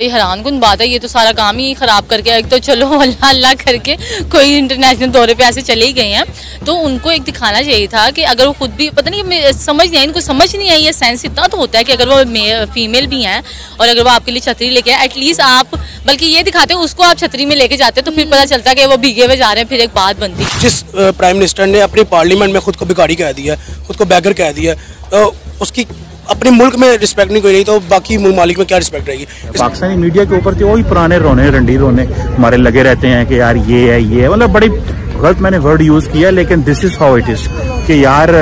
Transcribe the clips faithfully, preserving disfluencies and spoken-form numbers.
ये हैरानकुन बात है, ये तो सारा काम ही खराब करके, एक तो चलो अल्लाह अल्लाह करके कोई इंटरनेशनल दौरे पे ऐसे चले ही गए हैं, तो उनको एक दिखाना चाहिए था कि अगर वो खुद भी, पता नहीं समझ नहीं आई, इनको समझ नहीं आई, ये सेंस इतना तो होता है कि अगर वो फीमेल भी हैं और अगर वो आपके लिए छतरी लेके आए, एटलीस्ट आप, बल्कि ये दिखाते उसको आप छतरी में लेके जाते तो फिर पता चलता कि वो भीगे हुए जा रहे हैं, फिर एक बात बनती। जिस प्राइम मिनिस्टर ने अपनी पार्लियामेंट में खुद को भिखारी कह दिया, खुद को बैगर कह दिया, तो उसकी अपने मुल्क में रिस्पेक्ट नहीं कोई रही, तो बाकी ममालिक में क्या रिस्पेक्ट रहेगी। पाकिस्तानी मीडिया के ऊपर तो वही पुराने रोने रंडी रोने हमारे लगे रहते हैं कि यार ये है ये है, मतलब बड़ी गलत मैंने वर्ड यूज किया, लेकिन this is how it is कि यार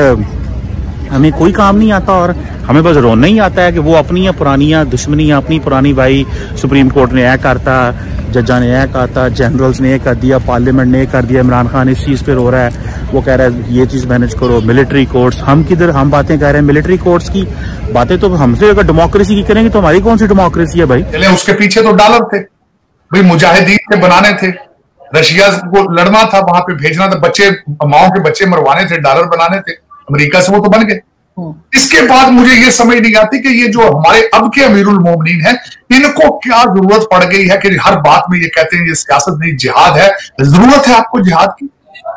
हमें कोई काम नहीं आता और हमें बस रोना ही आता है कि वो अपनी पुरानियां दुश्मनियां, अपनी पुरानी भाई सुप्रीम कोर्ट ने यह करता, जजा ने यह कहता, जनरल्स ने यह कर दिया, पार्लियामेंट ने यह कर दिया, इमरान खान इस चीज पे रो रहा है, वो कह रहा है ये चीज मैनेज करो, मिलिट्री कोर्ट्स, हम किधर हम बातें कर रहे हैं मिलिट्री कोर्ट्स की बातें, तो हमसे अगर डेमोक्रेसी की करेंगे तो हमारी कौन सी डेमोक्रेसी है भाई। चले उसके पीछे तो डॉलर थे भाई, मुजाहिदीन के बनाने थे, रशिया को लड़ना था, वहां पे भेजना था, बच्चे माओ के बच्चे मरवाने थे, डॉलर बनाने थे, अमेरिका से वो तो बन गए। इसके बाद मुझे ये समझ नहीं आती कि ये जो हमारे अब के अमीरुल मोमिनीन हैं, इनको क्या जरूरत पड़ गई है कि हर बात में ये कहते हैं ये सियासत नहीं जिहाद है। जरूरत है आपको जिहाद की?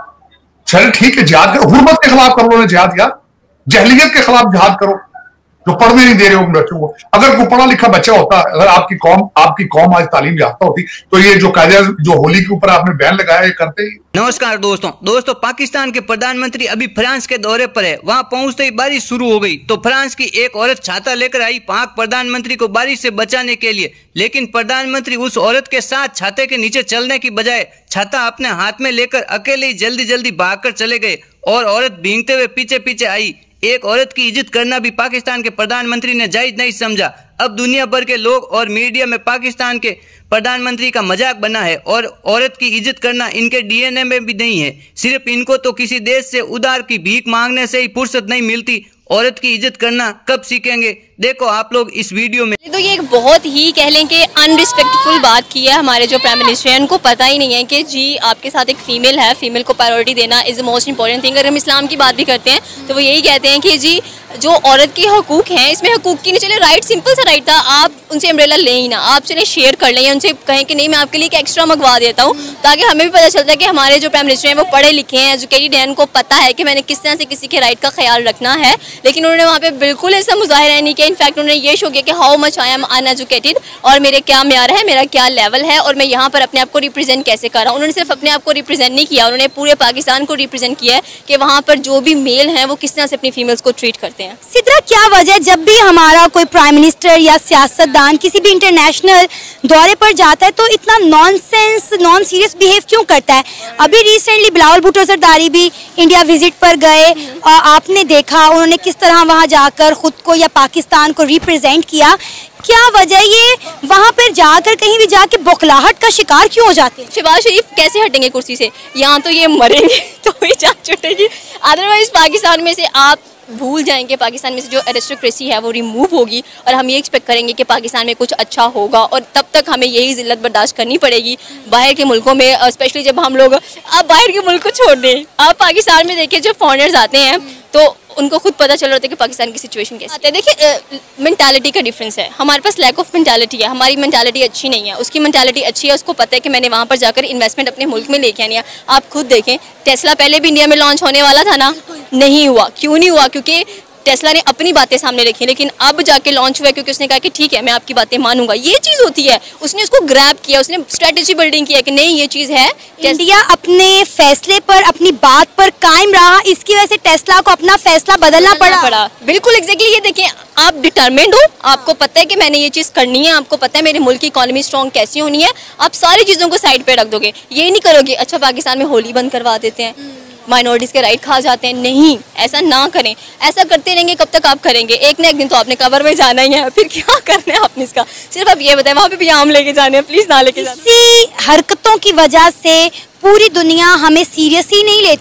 चलो ठीक है, जिहाद करो, हुर्मत के खिलाफ करो ना जिहाद, यार जहलियत के खिलाफ जिहाद करो, जो पढ़ने नहीं दे रहे हो बच्चों को। अगर कोई पढ़ा लिखा बच्चा होता, अगर आपकी कौम आपकी कौम आज तालीम याफ्ता होती, तो ये जो कायदा जो होली के ऊपर आपने बैन लगाया, ये करते ही। नमस्कार दोस्तों दोस्तों पाकिस्तान के प्रधानमंत्री अभी फ्रांस के दौरे पर है। वहां पहुंचते ही बारिश शुरू हो गई, तो फ्रांस की एक औरत छाता लेकर आई पाक प्रधानमंत्री को बारिश से बचाने के लिए, लेकिन प्रधानमंत्री उस औरत के साथ छाते के नीचे चलने की बजाय छाता अपने हाथ में लेकर अकेले ही जल्दी जल्दी भागकर चले गए और औरत भीगते हुए पीछे पीछे आई। एक औरत की इज्जत करना भी पाकिस्तान के प्रधानमंत्री ने जायज नहीं समझा। अब दुनिया भर के लोग और मीडिया में पाकिस्तान के प्रधानमंत्री का मजाक बना है और औरत की इज्जत करना इनके डीएनए में भी नहीं है। सिर्फ इनको तो किसी देश से उधार की भीख मांगने से ही फुर्सत नहीं मिलती, औरत की इज्जत करना कब सीखेंगे? देखो आप लोग इस वीडियो में। तो ये एक बहुत ही कह लें कि अनरिस्पेक्टफुल बात की है हमारे जो प्राइम मिनिस्टर हैं, उनको पता ही नहीं है कि जी आपके साथ एक फीमेल है, फीमेल को प्रायोरिटी देना is the most important thing. अगर हम इस्लाम की बात भी करते हैं तो वो यही कहते हैं कि जी जो औरत के हकूक हैं, इसमें हकूक की नहीं, चले राइट सिंपल सा राइट था, आप उनसे अम्ब्रेला लें ही ना, आप चले शेयर कर लें, उनसे कहें कि नहीं मैं आपके लिए एक एक्स्ट्रा मंगवा देता हूँ, ताकि हमें भी पता चलता है कि हमारे जो प्राइम मिनिस्टर हैं वो पढ़े लिखे हैं, एजुकेटेड हैं, उनको पता है कि मैंने किस तरह से किसी के राइट का ख्याल रखना है। लेकिन उन्होंने वहाँ पे बिल्कुल ऐसा मुजाहिरा नहीं किया। इनफैक्ट उन्होंने ये शो किया कि how much I am uneducated और मेरे क्या म्यार है, मेरा क्या लेवल है और मैं यहाँ पर अपने आप को रिप्रेजेंट कैसे कर रहा हूँ। उन्होंने सिर्फ अपने आप को रिप्रेजेंट नहीं किया, उन्होंने पूरे पाकिस्तान को रिप्रेजेंट किया है कि वहाँ पर जो भी मेल हैं वो किस तरह से अपनी फीमेल्स को ट्रीट करते हैं। सिद्रा, क्या वजह जब भी हमारा कोई प्राइम मिनिस्टर या सियासतदान किसी भी इंटरनेशनल दौरे पर जाता है तो इतना नॉनसेंस नॉन सीरियस बिहेव क्यों करता है? अभी रिसेंटली बिलावल भुट्टो जरदारी भी इंडिया विजिट पर गए, आपने देखा उन्होंने किस तरह वहाँ जाकर खुद को या पाकिस्तान को रिप्रेजेंट किया। क्या वजह ये वहाँ पर जाकर कहीं भी जाके बौखलाहट का शिकार क्यों हो जाते हैं? शहबाज शरीफ कैसे हटेंगे कुर्सी से? यहाँ तो ये मरेंगे तो ही जान छुटेगी, अदरवाइज पाकिस्तान में से आप भूल जाएंगे, पाकिस्तान में से जो एरिस्टोक्रेसी है वो रिमूव होगी और हम ये एक्सपेक्ट करेंगे कि पाकिस्तान में कुछ अच्छा होगा और तब तक हमें यही जिल्लत बर्दाश्त करनी पड़ेगी। बाहर के मुल्कों में स्पेशली जब हम लोग, आप बाहर के मुल्क को छोड़ दें, आप पाकिस्तान में देखिए जो फॉरेनर्स आते हैं तो उनको खुद पता चल रहा होता है कि पाकिस्तान की सिचुएशन कैसी है। देखिए मेंटालिटी का डिफरेंस है, हमारे पास लैक ऑफ मेंटालिटी है, हमारी मेंटालिटी अच्छी नहीं है, उसकी मेंटालिटी अच्छी है, उसको पता है कि मैंने वहाँ पर जाकर इन्वेस्टमेंट अपने मुल्क में लेके आनी है। आप खुद देखें, टेस्ला पहले भी इंडिया में लॉन्च होने वाला था ना, नहीं हुआ। क्यों नहीं हुआ? क्योंकि टेस्ला ने अपनी बातें सामने रखी, लेकिन अब जाके लॉन्च हुआ क्योंकि उसने कहा कि ठीक है मैं आपकी बातें मानूंगा। ये चीज़ होती है, उसने उसको ग्रैब किया, उसने स्ट्रेटेजी बिल्डिंग किया कि नहीं ये चीज़ है। इंडिया अपने फैसले पर, अपनी बात पर कायम रहा, इसकी वजह से टेस्ला को अपना फैसला बदलना पड़ा पड़ा बिल्कुल एग्जैक्टली। ये देखिए, आप डिटरमिन्ड हो, आपको पता है कि मैंने ये चीज़ करनी है, आपको पता है मेरे मुल्क की इकोनॉमी स्ट्रॉन्ग कैसी होनी है, आप सारी चीज़ों को साइड पे रख दोगे। ये नहीं करोगे अच्छा पाकिस्तान में होली बंद करवा देते हैं, माइनॉरिटीज़ के राइट खा जाते हैं। नहीं, ऐसा ना करें। ऐसा करते रहेंगे कब तक आप करेंगे? एक ना एक दिन तो आपने कबर में जाना ही है, फिर क्या करना है आपने इसका? सिर्फ आप ये बताएं, वहाँ पे भी आम लेके जाने हैं, प्लीज़ ना लेके जाना। इसी हरकतों की वजह से पूरी दुनिया हमें सीरियस ही नहीं लेती।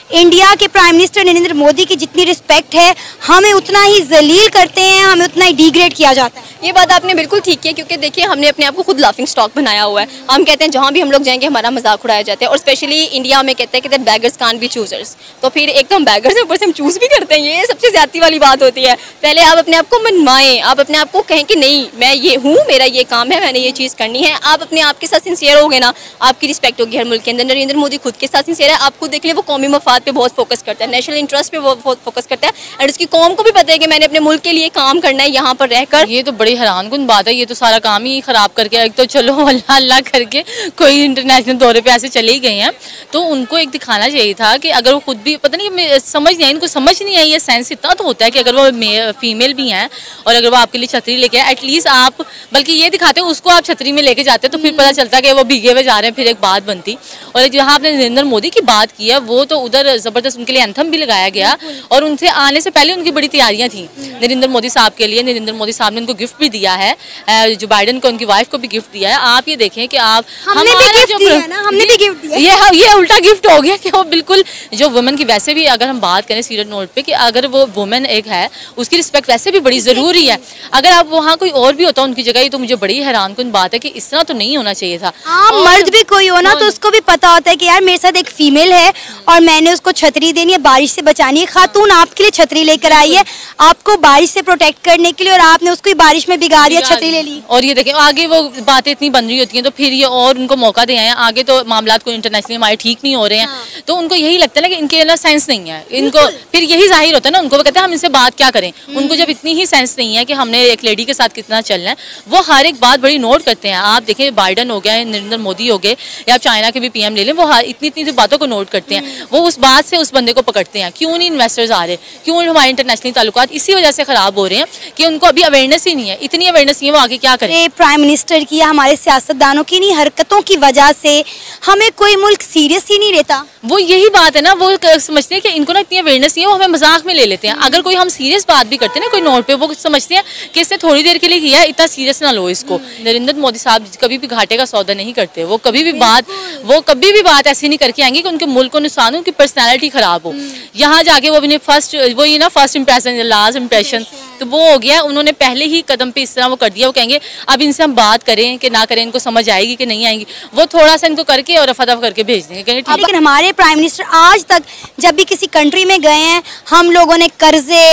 इंडिया के प्राइम मिनिस्टर नरेंद्र मोदी की जितनी रिस्पेक्ट है हमें उतना ही जलील करते हैं, हमें उतना ही डिग्रेड किया जाता है। ये बात आपने बिल्कुल ठीक की है, क्योंकि देखिए हमने अपने आप को खुद लाफिंग स्टॉक बनाया हुआ है। हम कहते हैं जहाँ भी हम लोग जाएंगे हमारा मजाक उड़ाया जाता है, और स्पेशली इंडिया में कहते हैं कि बैगर्स कांट बी चूजर्स। तो फिर एक तो हम बैगर्स हैं, ऊपर से हम चूज भी करते हैं, ये सबसे ज्यादा वाली बात होती है। पहले आप अपने आप को मनवाएं, आप अपने आप को कहें कि नहीं मैं ये हूँ, मेरा ये काम है, मैंने ये चीज़ करनी है। आप अपने आप के साथ सिंसियर हो गए ना, आपकी रिस्पेक्ट होगी हर मुल्क के अंदर। नरेंद्र मोदी खुद के साथ सिंसियर है, आप खुद देख लें, वो कौमी मफाद पे बहुत फोकस करता है, नेशनल इंटरेस्ट पे वो बहुत फोकस करता है, और उसकी कौम को भी पता है कि मैंने अपने मुल्क के लिए काम करना है यहाँ पर रहकर। ये तो बड़ी हैरानकुन बात है, ये तो सारा काम ही खराब करके, एक तो चलो अल्लाह अल्लाह करके कोई इंटरनेशनल दौरे पे ऐसे चले ही गए हैं, तो उनको एक दिखाना चाहिए था कि अगर वो खुद भी पता नहीं समझ नहीं आई, इनको समझ नहीं आई, ये सेंस इतना तो होता है कि अगर वो फीमेल भी हैं और अगर वो आपके लिए छतरी लेके आए, एटलीस्ट आप बल्कि ये दिखाते उसको आप छतरी में लेके जाते तो फिर पता चलता कि वो भीगे हुए जा रहे हैं, फिर एक बात बनती। और जहाँ आपने नरेंद्र मोदी की बात की है, वो तो उधर जबरदस्त उनके लिए एंथम भी लगाया गया, और उनसे आने से पहले उनकी बड़ी तैयारियां थी नरेंद्र मोदी साहब के लिए। नरेंद्र मोदी साहब ने उनको गिफ्ट भी दिया है, जो बाइडन को उनकी वाइफ को भी गिफ्ट दिया है। आप ये देखें कि आप हमने भी गिफ्ट दिया है ना, हमने भी गिफ्ट दिया। ये ये उल्टा गिफ्ट हो गया कि वो बिल्कुल जो वुमेन की, वैसे भी अगर हम बात करें सीरियस नोट पे कि अगर वो वुमेन एक है उसकी रिस्पेक्ट वैसे भी बड़ी जरूरी है। अगर आप वहाँ कोई और भी होता उनकी जगह, ये तो मुझे बड़ी हैरानकुन बात है कि इस तरह तो नहीं होना चाहिए था। हाँ, मर्द भी कोई हो ना तो उसको भी पता होता है कि यार मेरे साथ एक फीमेल है और मैंने उसको छतरी देनी है, बारिश से बचानी है। खातून आपके लिए छतरी लेकर आई है, आपको बारिश से प्रोटेक्ट करने के लिए, और आपने उसको बारिश में बिगाड़ दिया, छतरी ले ली। और ये देखें आगे वो बातें इतनी बन रही होती हैं, तो फिर ये और उनको मौका दे आए हैं। आगे तो मामला को इंटरनेशनली हमारे ठीक नहीं हो रहे हैं, हाँ। तो उनको यही लगता है ना कि इनके ना सेंस नहीं है, इनको फिर यही जाहिर होता है ना, उनको वो कहते हैं हम इनसे बात क्या करें। उनको जब इतनी ही सेंस नहीं है कि हमने एक लेडी के साथ कितना चलना है, वो हर एक बात बड़ी नोट करते हैं। आप देखें बाइडन हो गया, नरेंद्र मोदी हो गए, या आप चाइना के भी पीएम ले लें, वो इतनी इतनी बातों को नोट करते हैं। वो उस बात से उस बंदे को पकड़ते हैं, क्यों नहीं इन्वेस्टर्स आ रहे, क्यों हमारे इंटरनेशनल ताल्लुकात इसी वजह से खराब हो रहे हैं कि उनको अभी अवेयरनेस ही नहीं है। इतनी अवेयरनेस नहीं है, वो आगे क्या करें। प्राइम मिनिस्टर की या हमारे सियासतदानों की नहीं हरकतों की वजह से हमें कोई मुल्क सीरियस ही नहीं लेता। वो यही बात है ना, वो समझते हैं कि इनको ना इतनी अवेयरनेस नहीं है, वो हमें मजाक में ले लेते हैं। अगर कोई हम सीरियस बात भी करते हैं ना कोई नोट पे, वो समझते हैं कि इसने थोड़ी देर के लिए किया है, इतना सीरियस ना लो इसको। नरेंद्र मोदी साहब कभी भी घाटे का सौदा नहीं करते, वो कभी भी बात वो कभी भी बात ऐसी नहीं करके आएंगे कि उनके मुल्क को नुकसान हो, उनकी पर्सनैलिटी खराब हो। यहाँ जाके वो अपने फर्स्ट वो ये ना फर्स्ट इंप्रेशन लास्ट इंप्रेशन तो वो हो गया। उन्होंने पहले ही कदम पे इस तरह वो कर दिया, वो कहेंगे अब इनसे हम बात करें कि ना करें, इनको समझ आएगी कि नहीं आएगी, वो थोड़ा सा इनको करके और रफा दफा करके भेज देंगे। लेकिन हमारे प्राइम मिनिस्टर आज तक जब भी किसी कंट्री में गए हैं, हम लोगों ने कर्जे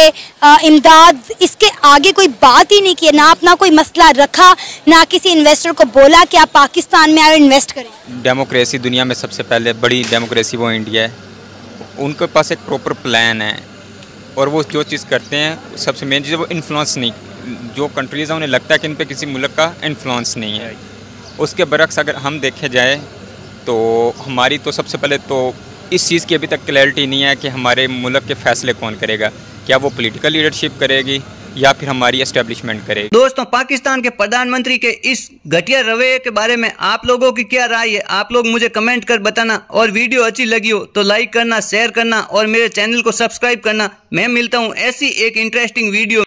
इमदाद इसके आगे कोई बात ही नहीं की, ना अपना कोई मसला रखा, ना किसी इन्वेस्टर को बोला कि आप पाकिस्तान में आए इन्वेस्ट करें। डेमोक्रेसी दुनिया में सबसे पहले बड़ी डेमोक्रेसी वो इंडिया है, उनके पास एक प्रॉपर प्लान है, और वो जो चीज़ करते हैं सबसे मेन चीज़ है वो इन्फ्लुएंस नहीं, जो कंट्रीज़ हैं उन्हें लगता है कि इन पे किसी मुल्क का इन्फ्लुएंस नहीं है। उसके बरक्स अगर हम देखे जाए तो हमारी तो सबसे पहले तो इस चीज़ की अभी तक क्लैरिटी नहीं है कि हमारे मुल्क के फैसले कौन करेगा, क्या वो पॉलिटिकल लीडरशिप करेगी या फिर हमारी एस्टेब्लिशमेंट करेगी। दोस्तों, पाकिस्तान के प्रधानमंत्री के इस घटिया रवैये के बारे में आप लोगों की क्या राय है, आप लोग मुझे कमेंट कर बताना, और वीडियो अच्छी लगी हो तो लाइक करना, शेयर करना और मेरे चैनल को सब्सक्राइब करना। मैं मिलता हूँ ऐसी एक इंटरेस्टिंग वीडियो।